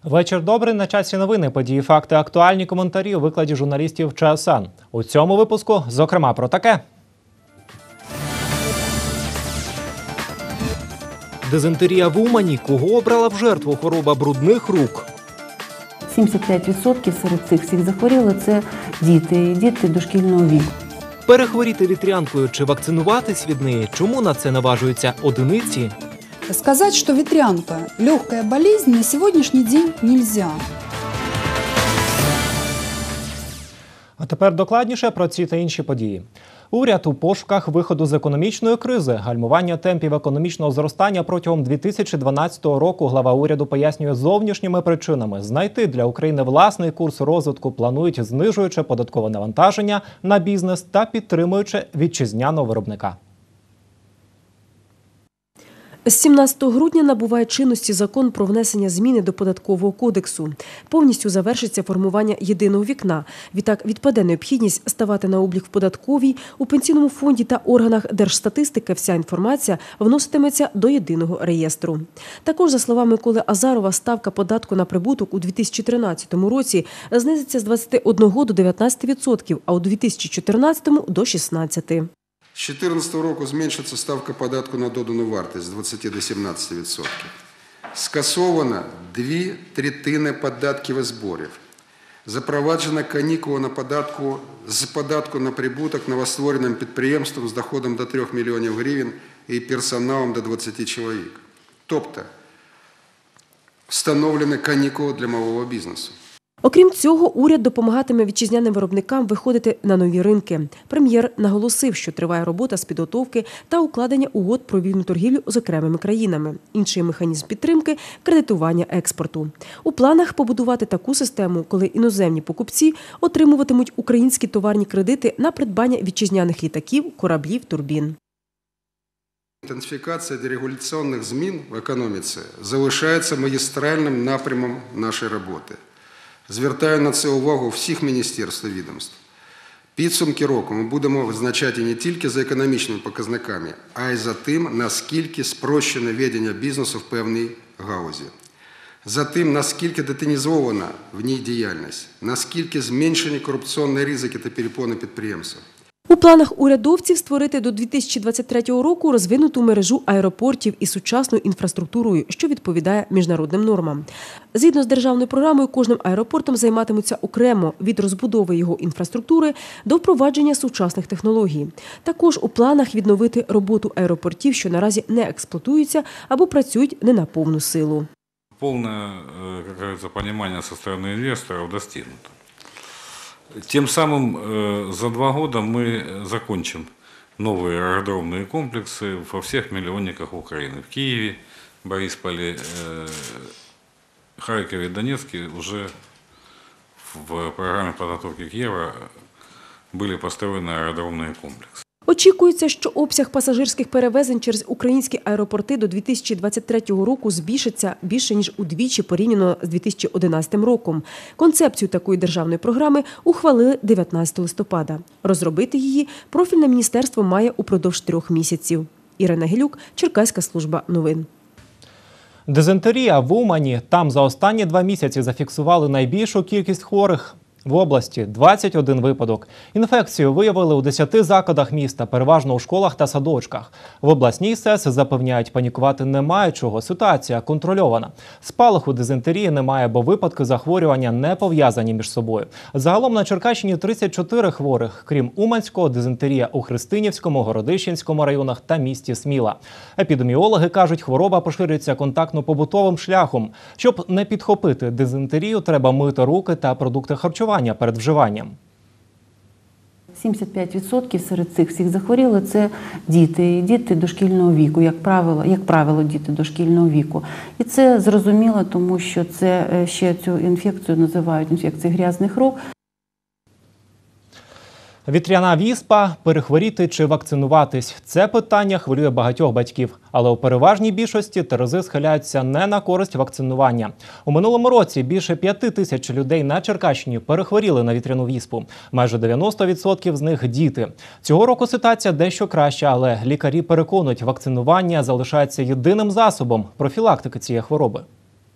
Вечір добрий, на часі новини, події, факти, актуальні коментарі у викладі журналістів ЧСН. У цьому випуску, зокрема, про таке. Дизентерія в Умані. Кого обрала в жертву хвороба брудних рук? 75% серед цих всіх захворіли – це діти дошкільного віку. Перехворіти вітрянкою чи вакцинуватись від неї? Чому на це наважуються одиниці? Сказать, что ветрянка – легкая болезнь, на сегодняшний день нельзя. А тепер докладніше про ці та інші події. Уряд у пошуках виходу з економічної кризи. Гальмування темпів економічного зростання протягом 2012 року глава уряду пояснює зовнішніми причинами. Знайти для України власний курс розвитку планують, знижуючи податкове навантаження на бізнес та підтримуючи вітчизняного виробника. З 17 грудня набуває чинності закон про внесення зміни до Податкового кодексу. Повністю завершиться формування єдиного вікна. Відтак відпаде необхідність ставати на облік в податковій, у пенсійному фонді та органах держстатистики. Вся інформація вноситиметься до єдиного реєстру. Також, за словами Миколи Азарова, ставка податку на прибуток у 2013 році знизиться з 21 до 19%, а у 2014 – до 16%. З 2014 року зменшиться ставка податку на додану вартість з 20 до 17%. Скасовано 2/3 податків і зборів. Запроваджена канікула з податку на прибуток новоствореним підприємствам з доходом до 3 мільйонів гривень і персоналом до 20 чоловік. Тобто, встановлені канікули для малого бізнесу. Окрім цього, уряд допомагатиме вітчизняним виробникам виходити на нові ринки. Прем'єр наголосив, що триває робота з підготовки та укладення угод про вільну торгівлю з окремими країнами. Інший механізм підтримки – кредитування експорту. У планах побудувати таку систему, коли іноземні покупці отримуватимуть українські товарні кредити на придбання вітчизняних літаків, кораблів, турбін. Інтенсифікація дерегуляційних змін в економіці залишається магістральним напрямом нашої роботи. Звертаю на це увагу всіх міністерств і відомств. Підсумки року ми будемо визначати не тільки за економічними показниками, а й за тим, наскільки спрощене ведення бізнесу в певній галузі. За тим, наскільки детінізована в ній діяльність, наскільки зменшені корупційні ризики та перепони підприємства. У планах урядовців створити до 2023 року розвинуту мережу аеропортів із сучасною інфраструктурою, що відповідає міжнародним нормам. Згідно з державною програмою, кожним аеропортом займатимуться окремо від розбудови його інфраструктури до впровадження сучасних технологій. Також у планах відновити роботу аеропортів, що наразі не експлуатуються або працюють не на повну силу. Повне, як говориться, розуміння зі сторони інвесторів достигнуто. Тем самым за 2 года мы закончим новые аэродромные комплексы во всех миллионниках Украины. В Киеве, Борисполе, Харькове, Донецке уже в программе подготовки к Евро были построены аэродромные комплексы. Очікується, що обсяг пасажирських перевезень через українські аеропорти до 2023 року збільшиться більше, ніж удвічі порівняно з 2011 роком. Концепцію такої державної програми ухвалили 19 листопада. Розробити її профільне міністерство має упродовж 3 місяців. Ірина Гелюк, Черкаська служба новин. Дизентерія в Умані. Там за останні 2 місяці зафіксували найбільшу кількість хворих. В області – 21 випадок. Інфекцію виявили у 10 закладах міста, переважно у школах та садочках. В обласній СЕС запевняють, панікувати немає чого, ситуація контрольована. Спалаху дизентерії немає, бо випадки захворювання не пов'язані між собою. Загалом на Черкащині 34 хворих. Крім Уманського, дизентерія у Христинівському, Городищенському районах та місті Сміла. Епідеміологи кажуть, хвороба поширюється контактно-побутовим шляхом. Щоб не підхопити дизентерію, треба мити руки та продукти харчування перед вживанням. 75% серед цих всіх захворіли – це діти дошкільного віку, як правило, діти дошкільного віку. І це зрозуміло, тому що це ще цю інфекцію називають інфекцією грязних рук. Вітряна віспа, перехворіти чи вакцинуватись – це питання хвилює багатьох батьків. Але у переважній більшості терези схиляються не на користь вакцинування. У минулому році більше 5 тисяч людей на Черкащині перехворіли на вітряну віспу. Майже 90% з них – діти. Цього року ситуація дещо краща, але лікарі переконують, вакцинування залишається єдиним засобом профілактики цієї хвороби.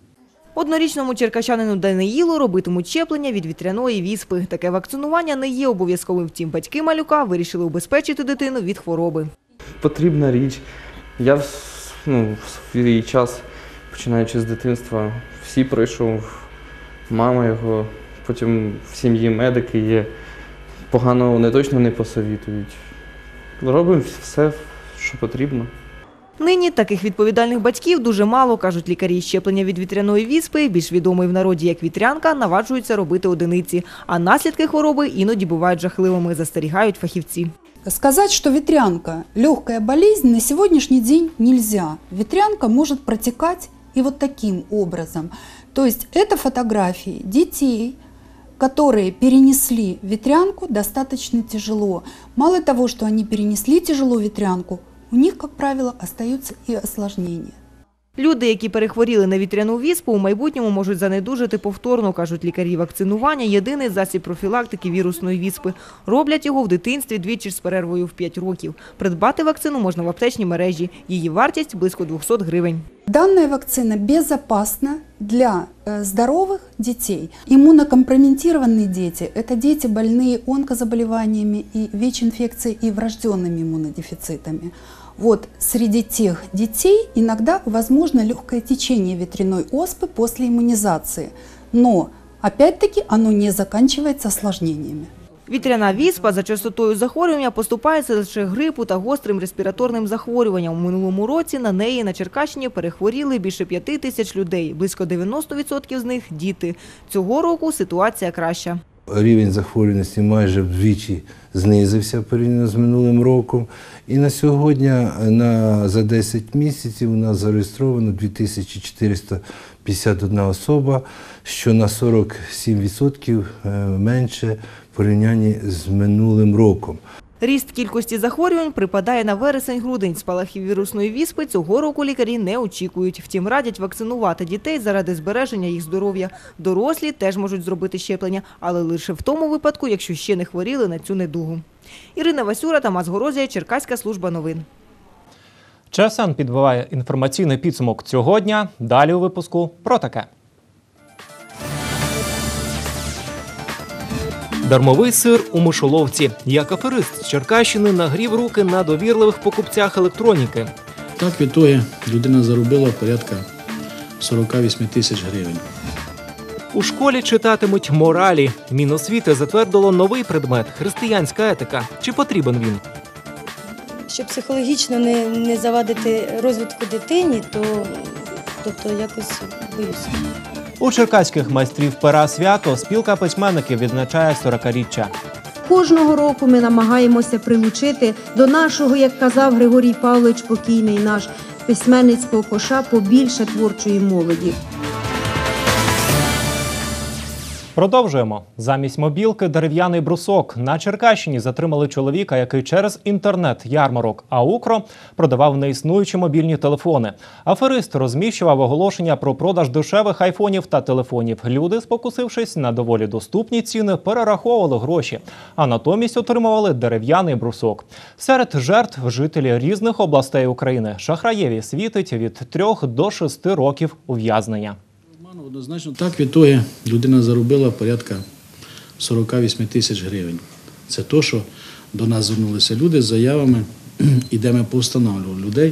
Однорічному черкащанину Даниїлу робитимуть щеплення від вітряної віспи. Таке вакцинування не є обов'язковим, втім батьки малюка вирішили убезпечити дитину від хвороби. Потрібна річ. Я в свій час, починаючи з дитинства, всі пройшов, мама його, потім в сім'ї медики є. Погано вони точно не посовітують. Робимо все, що потрібно. Нині таких відповідальних батьків дуже мало, кажуть лікарі. Щеплення від вітряної віспи, більш відомої в народі як вітрянка, наваджуються робити одиниці. А наслідки хвороби іноді бувають жахливими, застерігають фахівці. Сказать, что ветрянка – легкая болезнь, на сегодняшний день нельзя. Ветрянка может протекать и вот таким образом. То есть это фотографии детей, которые перенесли ветрянку достаточно тяжело. Мало того, что они перенесли тяжело ветрянку, у них, как правило, остаются и осложнения. Люди, які перехворіли на вітряну віспу, у майбутньому можуть занедужити повторно, кажуть лікарі. Вакцинування – єдиний засіб профілактики вірусної віспи. Роблять його в дитинстві двічі з перервою в 5 років. Придбати вакцину можна в аптечній мережі. Її вартість – близько 200 гривень. Данная вакцина безопасна для здоровых детей. Иммунокомпрометированные дети – это дети, больные онкозаболеваниями и ВИЧ-инфекцией и врожденными иммунодефицитами. Вот среди тех детей иногда возможно легкое течение ветряной оспы после иммунизации, но опять-таки оно не заканчивается осложнениями. Вітряна віспа за частотою захворювання поступається лише грипу та гострим респіраторним захворюванням. У минулому році на неї на Черкащині перехворіли більше 5 тисяч людей. Близько 90% з них – діти. Цього року ситуація краща. Рівень захворюваності майже вдвічі знизився порівняно з минулим роком. І на сьогодні за 10 місяців у нас зареєстровано 2451 особа, що на 47% менше в порівнянні з минулим роком. Ріст кількості захворювань припадає на вересень-грудень. Спалахів вірусної віспи цього року лікарі не очікують. Втім, радять вакцинувати дітей заради збереження їх здоров'я. Дорослі теж можуть зробити щеплення, але лише в тому випадку, якщо ще не хворіли на цю недугу. Ірина Васюра, Тамас Горозія, Черкаська служба новин. ЧСН підбиває інформаційний підсумок цього дня. Далі у випуску про таке. Дармовий сир у мишоловці. Як аферист з Черкащини нагрів руки на довірливих покупцях електроніки. Так, відтоді людина заробила порядка 48 тисяч гривень. У школі читатимуть моралі. Міносвіти затвердило новий предмет – християнська етика. Чи потрібен він? Щоб психологічно не завадити розвитку дитині, то якось боюся. У черкаських майстрів пера свято спілка письменників відзначає 40-річчя. Кожного року ми намагаємося прилучити до нашого, як казав Григорій Павлович покійний наш, письменницького коша побільше творчої молоді. Продовжуємо. Замість мобілки – дерев'яний брусок. На Черкащині затримали чоловіка, який через інтернет-ярмарок «Аукро» продавав неіснуючі мобільні телефони. Аферист розміщував оголошення про продаж дешевих айфонів та телефонів. Люди, спокусившись на доволі доступні ціни, перераховували гроші, а натомість отримували дерев'яний брусок. Серед жертв – жителі різних областей України. Шахраєві світить від 3 до 6 років ув'язнення. Однозначно, так, відтоді людина заробила порядка 48 тисяч гривень. Це те, що до нас звернулися люди з заявами, і де ми повстановлювали людей,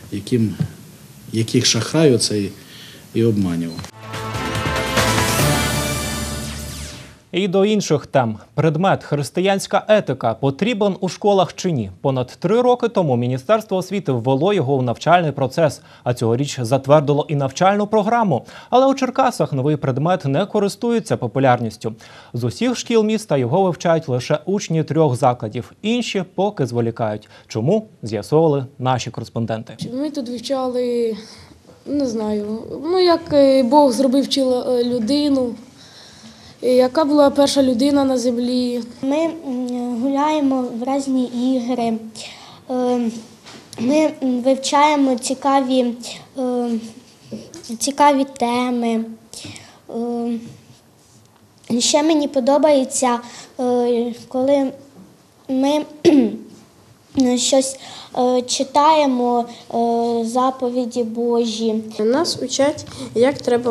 яких шахрай оцей і обманював. І до інших тем. Предмет «Християнська етика» потрібен у школах чи ні? Понад 3 роки тому Міністерство освіти ввело його у навчальний процес, а цьогоріч затвердило і навчальну програму. Але у Черкасах новий предмет не користується популярністю. З усіх шкіл міста його вивчають лише учні 3 закладів. Інші поки зволікають. Чому? З'ясовували наші кореспонденти. Ми тут вивчали, не знаю, як Бог зробив людину. Яка була перша людина на землі? Ми гуляємо в різні ігри, ми вивчаємо цікаві теми. Ще мені подобається, коли ми щось читаємо, заповіді Божі. Нас учать, як треба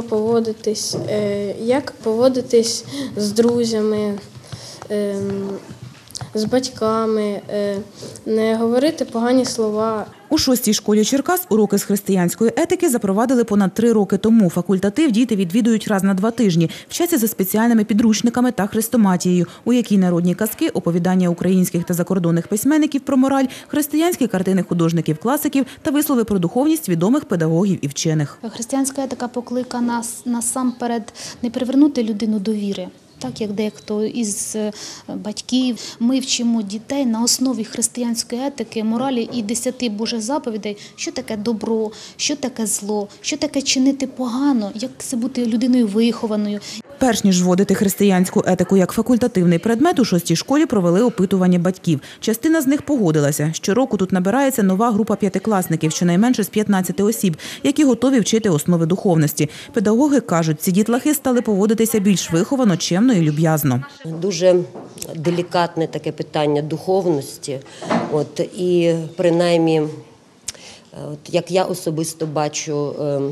поводитись з друзями, з батьками, не говорити погані слова. У 6-й школі Черкас уроки з християнської етики запровадили понад 3 роки тому. Факультатив діти відвідують раз на 2 тижні. Вчаться за спеціальними підручниками та хрестоматією, у якій народні казки, оповідання українських та закордонних письменників про мораль, християнські картини художників-класиків та вислови про духовність відомих педагогів і вчених. Християнська етика покликана нас насамперед не привернути людину до віри. Так, як дехто із батьків, ми вчимо дітей на основі християнської етики, моралі і 10 Божих заповідей, що таке добро, що таке зло, що таке чинити погано, як це бути людиною вихованою. Перш ніж вводити християнську етику як факультативний предмет, у 6-й школі провели опитування батьків. Частина з них погодилася. Щороку тут набирається нова група п'ятикласників, щонайменше з 15 осіб, які готові вчити основи духовності. Педагоги кажуть, ці дітлахи стали поводитися більш виховано, чемно і люб'язно. Дуже делікатне таке питання духовності. І принаймні, як я особисто бачу,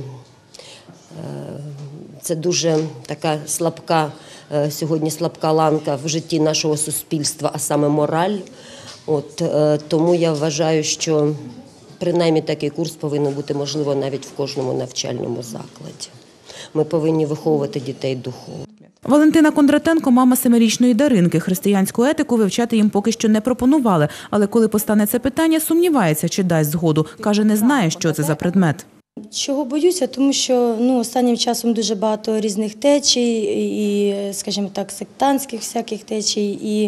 це дуже така сьогодні слабка ланка в житті нашого суспільства, а саме мораль. Тому я вважаю, що принаймні такий курс повинен бути, можливо, навіть в кожному навчальному закладі. Ми повинні виховувати дітей духовно. Валентина Кондратенко – мама 7-річної Даринки. Християнську етику вивчати їм поки що не пропонували. Але коли постане це питання, сумнівається, чи дасть згоду. Каже, не знає, що це за предмет. Чого боюся? Тому що останнім часом дуже багато різних течій, і, скажімо так, сектантських всяких течій. І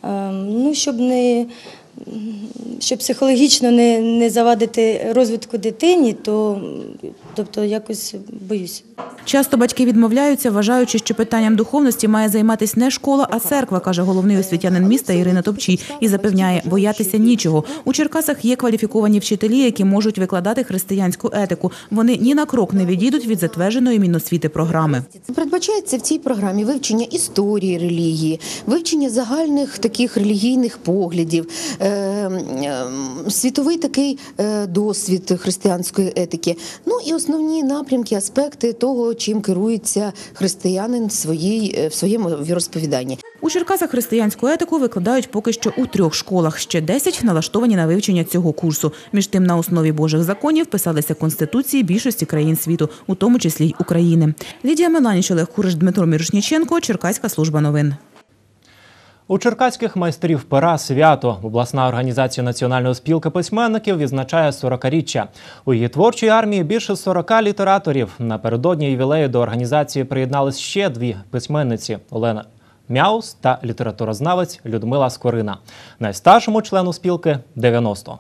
щоб психологічно не завадити розвитку дитині, тобто якось боюся. Часто батьки відмовляються, вважаючи, що питанням духовності має займатися не школа, а церква, каже головний освітянин міста Ірина Топчій, і запевняє, боятися нічого. У Черкасах є кваліфіковані вчителі, які можуть викладати християнську етику. Вони ні на крок не відійдуть від затвердженої Міносвіти програми. Передбачається в цій програмі вивчення історії релігії, вивчення загальних таких релігійних поглядів, світовий такий досвід християнської етики. І основні напрямки, аспекти того, чим керується християнин в своєму віросповіданні. У Черкасах християнську етику викладають поки що у 3 школах. Ще 10 налаштовані на вивчення цього курсу. Між тим, на основі Божих законів писалися конституції більшості країн світу, у тому числі й України. Лідія Меланіч, Олег Куриш, Дмитро Мірошніченко, Черкаська служба новин. У черкаських майстрів пера свято. Обласна організація Національної спілки письменників відзначає 40-річчя. У її творчій армії більше 40 літераторів. Напередодні ювілею до організації приєднались ще 2 письменниці – Олена Мяус та літературознавець Людмила Скорина. Найстаршому члену спілки – 90.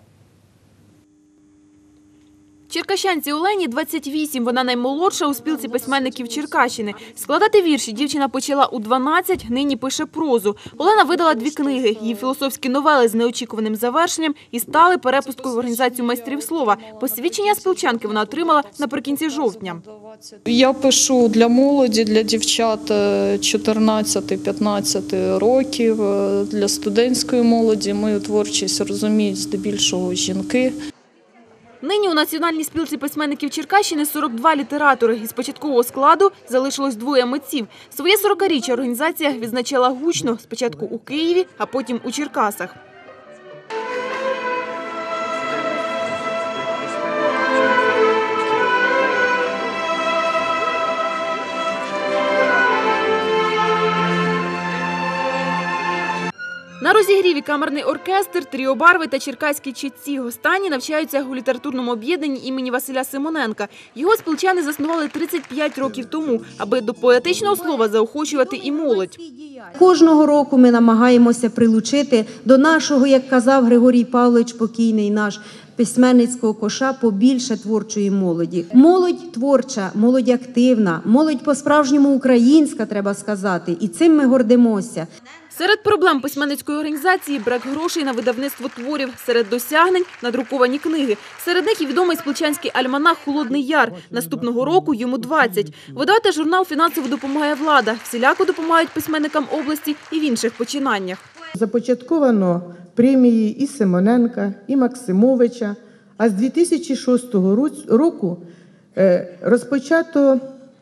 Черкащанці Олені 28, вона наймолодша у спілці письменників Черкащини. Складати вірші дівчина почала у 12, нині пише прозу. Олена видала 2 книги, її філософські новели з неочікуваним завершенням і стали перепусткою в організацію майстрів слова. Посвідчення спілчанки вона отримала наприкінці жовтня. Я пишу для молоді, для дівчат 14-15 років, для студентської молоді. Мою творчість розуміють здебільшого жінки. Нині у Національній спілці письменників Черкащини 42 літератори. Із початкового складу залишилось 2 митців. Своє 40-річчя організація відзначала гучно. Спочатку у Києві, а потім у Черкасах. На розігріві камерний оркестр, тріо «Барви» та черкаські читці. Останні навчаються у літературному об'єднанні імені Василя Симоненка. Його спілчани заснували 35 років тому, аби до поетичного слова заохочувати і молодь. Кожного року ми намагаємося прилучити до нашого, як казав Григорій Павлович покійний наш, письменницького коша побільше творчої молоді. Молодь творча, молодь активна, молодь по-справжньому українська, треба сказати, і цим ми гордимося. Серед проблем письменницької організації – брак грошей на видавництво творів. Серед досягнень – надруковані книги. Серед них і відомий спілчанський альманах «Холодний Яр». Наступного року йому 20. Видати журнал фінансово допомагає влада. Всіляко допомагають письменникам області і в інших починаннях. Започатковано премії і Симоненка, і Максимовича, а з 2006 року розпочато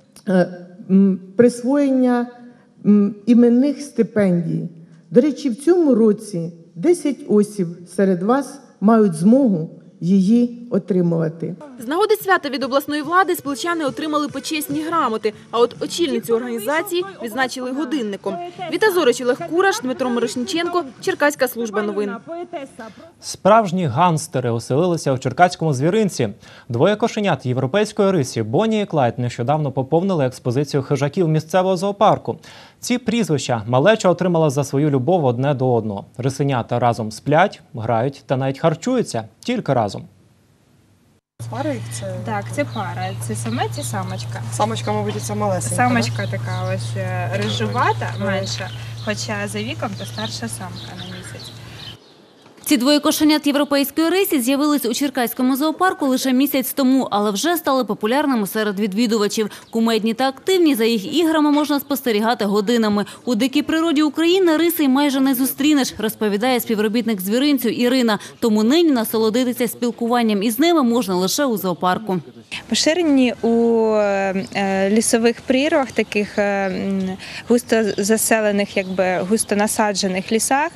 присвоєння іменних стипендій. До речі, в цьому році 10 осіб серед вас мають змогу її отримувати. З нагоди свята від обласної влади спличани отримали почесні грамоти, а от очільницю організації відзначили годинником. Віта Зорич, Олег Кураш, Дмитро Мирошниченко, Черкаська служба новин. Справжні ганстери оселилися у черкаському звіринці. Двоє кошенят європейської риси Бонні і Клайд нещодавно поповнили експозицію хижаків місцевого зоопарку. Ці прізвища малеча отримала за свою любов одне до одного. Рисенята разом сплять, грають та навіть харчуються тільки разом. Пара їх це? Так, це пара. Це самець і самочка. Самочка, мабуть, це малесенька. Самочка така ось рижувата, менша, хоча за віком то старша самка на місяць. Ці двоє кошенят європейської риси з'явились у Черкаському зоопарку лише місяць тому, але вже стали популярними серед відвідувачів. Кумедні та активні, за їх іграми можна спостерігати годинами. У дикій природі України риси майже не зустрінеш, розповідає співробітник звіринцю Ірина. Тому нині насолодитися спілкуванням із ними можна лише у зоопарку. Поширені у лісових прірвах, таких густо заселених, густо насаджених лісах.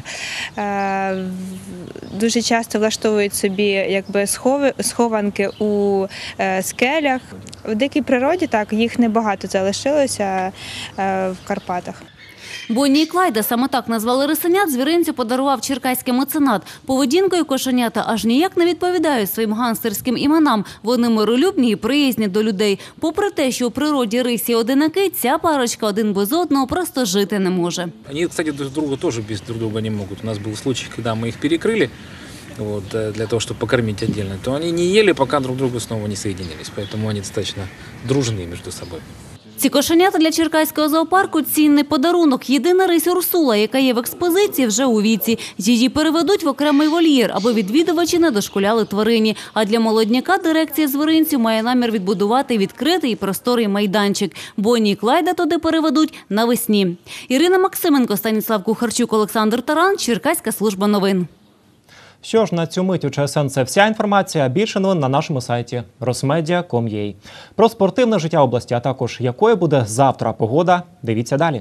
Дуже часто влаштовують собі схованки у скелях. В дикій природі так, їх небагато залишилося в Карпатах. Бонні і Клайда, саме так назвали рисенят, звіринцю подарував черкаський меценат. Поведінкою кошенята аж ніяк не відповідають своїм гангстерським іменам. Вони миролюбні і приязні до людей. Попри те, що у природі рисі одинаки, ця парочка один без одного просто жити не може. Вони, кстати, друг друга теж без друг друга не можуть. У нас був случай, коли ми їх перекрили, для того, чтобы покормить отдельно, то они не ели, пока друг другу снова не соединились. Поэтому они достаточно дружны между собой. Ці кошенята для Черкаського зоопарку – цінний подарунок. Єдина рись Урсула, яка є в експозиції, вже у віці. Її переведуть в окремий вольєр, аби відвідувачі не дошкуляли тварині. А для молодняка дирекція звіринцю має намір відбудувати відкритий і просторий майданчик. Бонні і Клайда туди переведуть навесні. Ірина Максименко, Станіслав Кухарчук, Олександр Таран, Черкаська служба новин. Що ж, на цю мить у ЧСН це вся інформація. Більше новин на нашому сайті rosmedia.com.ua. Про спортивне життя області, а також якою буде завтра погода, дивіться далі.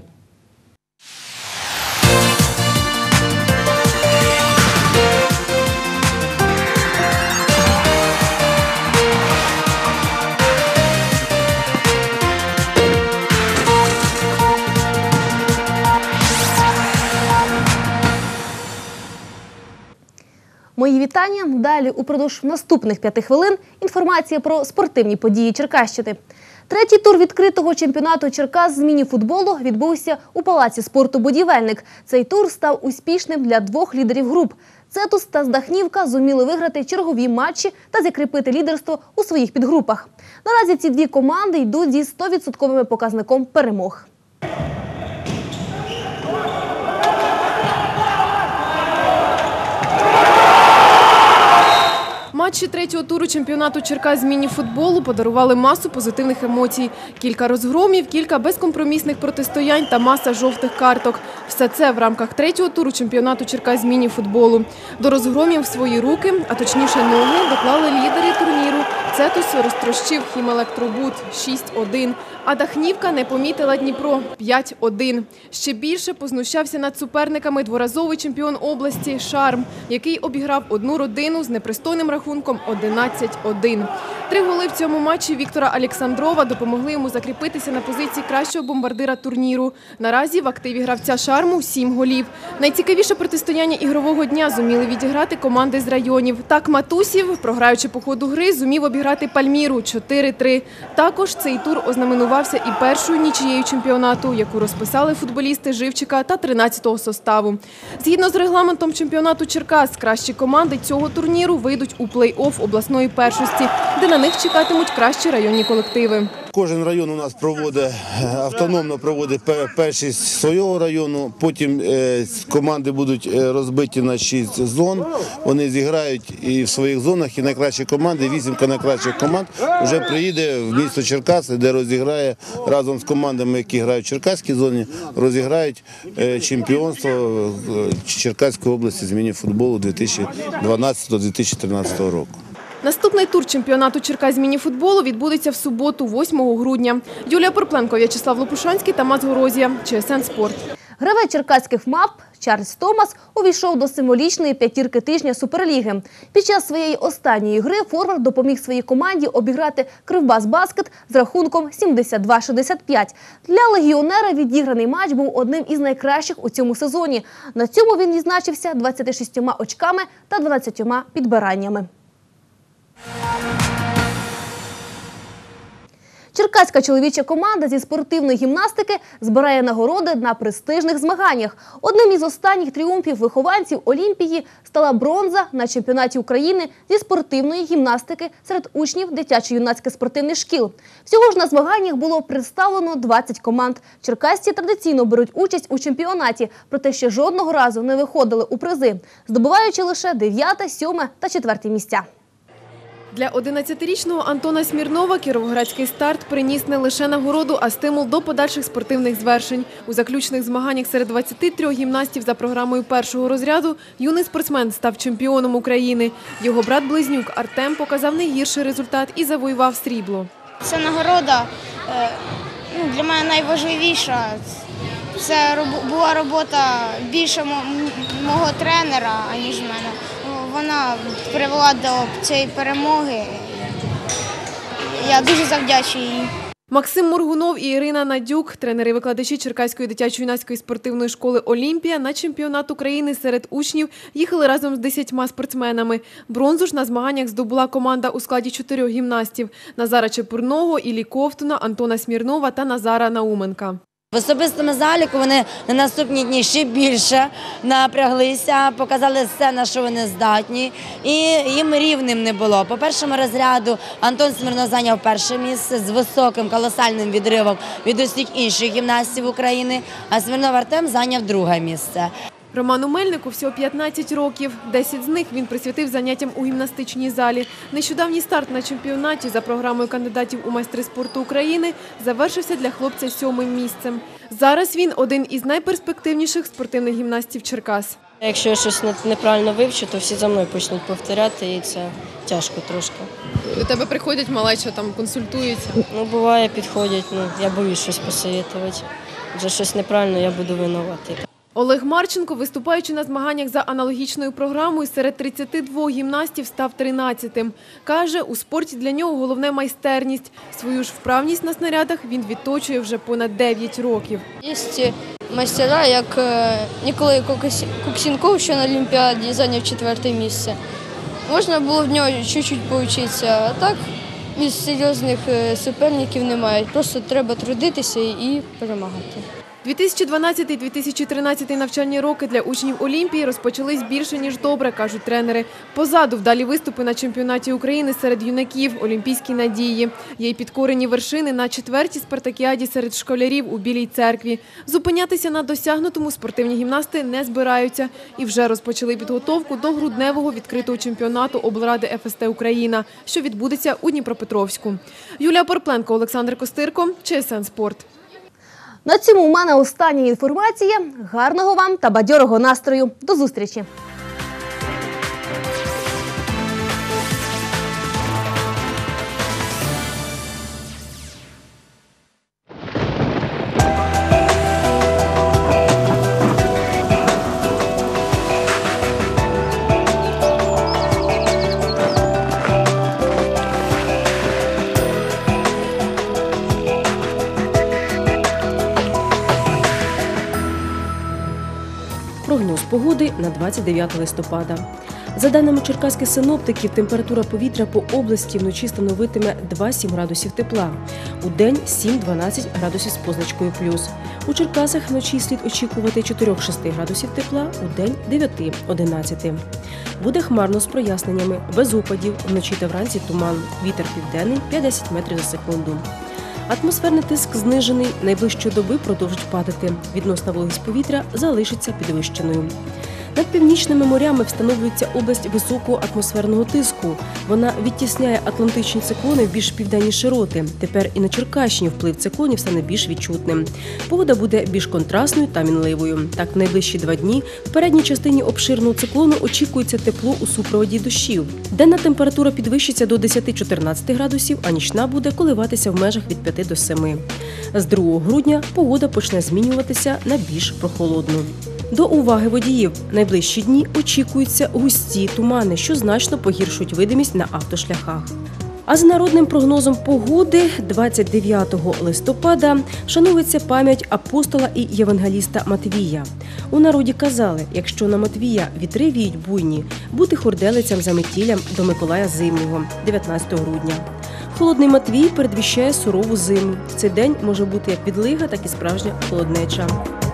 Мої вітання. Далі упродовж наступних 5 хвилин інформація про спортивні події Черкащини. Третій тур відкритого чемпіонату Черкас з міні-футболу відбувся у Палаці спорту «Будівельник». Цей тур став успішним для двох лідерів груп. Цетус та Здахнівка зуміли виграти чергові матчі та закріпити лідерство у своїх підгрупах. Наразі ці дві команди йдуть зі 100% показником перемог. Матчі третього туру чемпіонату Черкас з міні-футболу подарували масу позитивних емоцій. Кілька розгромів, кілька безкомпромісних протистоянь та маса жовтих карток. Все це в рамках третього туру чемпіонату Черкас з міні-футболу. До розгромів в свої руки, а точніше ноги, доклали лідери турніру. Цетус розтрощив Хімелектробуд 6-1. А Дахнівка не помітила Дніпро 5-1. Ще більше познущався над суперниками дворазовий чемпіон області Шарм, який обіграв одну родину з непристойним рахунком 11-1. 3 голи в цьому матчі Віктора Олександрова допомогли йому закріпитися на позиції кращого бомбардира турніру. Наразі в активі гравця Шарму 7 голів. Найцікавіше протистояння ігрового дня зуміли відіграти команди з районів. Так Матусів, програючи по ходу гри, зумів обіграти Пальміру 4-3. Також цей тур ознаменувався і першою нічиєю чемпіонату, яку розписали футболісти Живчика та 13-го составу. Згідно з регламентом чемпіонату Черкас, кращі команди цього турніру вийдуть у плей-офф обласної першості, де на них чекатимуть кращі районні колективи. Кожен район у нас автономно проводить першість свого району, потім команди будуть розбиті на 6 зон, вони зіграють і в своїх зонах, і найкращі команди, 8 найкращих команд вже приїде в місто Черкаси, де розіграє разом з командами, які грають в Черкаській зоні, розіграють чемпіонство Черкаської області з міні-футболу 2012-2013 року. Наступний тур чемпіонату Черкас з міні-футболу відбудеться в суботу, 8 грудня. Юлія Порпленко, В'ячеслав Лопушанський, Тамас Горозія. ЧСН Спорт. Гравець черкаських МАП Чарльз Томас увійшов до символічної п'ятірки тижня Суперліги. Під час своєї останньої гри форвард допоміг своїй команді обіграти Кривбас-Баскет з рахунком 72-65. Для легіонера відіграний матч був одним із найкращих у цьому сезоні. На цьому він відзначився 26 очками та 12 підбираннями. Черкаська чоловіча команда зі спортивної гімнастики збирає нагороди на престижних змаганнях. Одним із останніх тріумфів вихованців Олімпії стала бронза на чемпіонаті України зі спортивної гімнастики серед учнів дитячо-юнацьких спортивних шкіл. Всього ж на змаганнях було представлено 20 команд. Черкасці традиційно беруть участь у чемпіонаті, проте ще жодного разу не виходили у призи, здобуваючи лише 9, 7 та 4 місця. Для 11-річного Антона Смірнова кіровоградський старт приніс не лише нагороду, а стимул до подальших спортивних звершень. У заключних змаганнях серед 23 гімнастів за програмою першого розряду юний спортсмен став чемпіоном України. Його брат-близнюк Артем показав найгірший результат і завоював срібло. Ця нагорода для мене найважливіша. Це була робота більше мого тренера, аніж мене. Вона привела до цієї перемоги. Я дуже завдячую їй. Максим Моргунов і Ірина Надюк, тренери-викладачі Черкаської дитячо-юнацької спортивної школи «Олімпія» на чемпіонат України серед учнів їхали разом з 10 спортсменами. Бронзу ж на змаганнях здобула команда у складі 4 гімнастів – Назара Чепурного, Іллі Ковтуна, Антона Смірнова та Назара Науменка. В особистому заліку вони на наступні дні ще більше напряглися, показали все, на що вони здатні, і їм рівним не було. По першому розряду Антон Смірнов зайняв перше місце з високим колосальним відривом від усіх інших гімнастів України, а Смірнов Артем зайняв друге місце. Роману Мельнику всього 15 років. 10 з них він присвятив заняттям у гімнастичній залі. Нещодавній старт на чемпіонаті за програмою кандидатів у майстри спорту України завершився для хлопця 7-м місцем. Зараз він один із найперспективніших спортивних гімнастів Черкас. Якщо я щось неправильно вивчу, то всі за мною почнуть повторяти, і це тяжко трошки. До тебе приходять малеча, там консультуються? Буває, підходять, я боюсь щось посоветувати. Вже щось неправильно, я буду винувати. Олег Марченко, виступаючи на змаганнях за аналогічною програмою, серед 32 гімнастів став 13-тим. Каже, у спорті для нього головне майстерність. Свою ж вправність на снарядах він відточує вже понад 9 років. Є майстера, як Ніколай Куксінков, що на Олімпіаді зайняв 4 місце. Можна було в нього чуть-чуть повчитися, а так із серйозних суперників немає. Просто треба трудитися і перемагати. 2012-2013 навчальні роки для учнів Олімпії розпочались більше, ніж добре, кажуть тренери. Позаду вдалі виступи на чемпіонаті України серед юнаків, олімпійські надії. Є й підкорені вершини на 4-й спартакіаді серед школярів у Білій церкві. Зупинятися на досягнутому спортивні гімнасти не збираються. І вже розпочали підготовку до грудневого відкритого чемпіонату облради ФСТ «Україна», що відбудеться у Дніпропетровську. Юлія Порпленко, Олександр Костирко, ЧСН Спорт. На цьому у мене остання інформація. Гарного вам та бадьорого настрою. До зустрічі! Прогноз погоди на 29 листопада. За даними черкаських синоптиків, температура повітря по області вночі становитиме 2-7 градусів тепла, у день 7-12 градусів з позначкою плюс. У Черкасах вночі слід очікувати 4-6 градусів тепла, у день 9-11. Буде хмарно з проясненнями, без опадів, вночі та вранці туман, вітер південний 5-10 метрів за секунду. Атмосферний тиск знижений, найближчої доби продовжить падати. Відносна вологість повітря залишиться підвищеною. Над північними морями встановлюється область високого атмосферного тиску. Вона відтісняє атлантичні циклони в більш південні широти. Тепер і на Черкащині вплив циклонів стане більш відчутним. Погода буде більш контрастною та мінливою. Так, в найближчі 2 дні в передній частині обширного циклону очікується тепло у супроводі дощів. Денна температура підвищиться до 10-14 градусів, а нічна буде коливатися в межах від 5 до 7. З 2 грудня погода почне змінюватися на більш прохолодну. До уваги водіїв. Найближчі дні очікуються густі тумани, що значно погіршують видимість на автошляхах. А за народним прогнозом погоди 29 листопада вшановується пам'ять апостола і євангеліста Матвія. У народі казали, якщо на Матвія вітри віють буйні, бути хорделицям за метіллям до Миколая Зимнього 19 грудня. Холодний Матвій передвіщає сурову зиму. В цей день може бути як відлига, так і справжня холоднеча.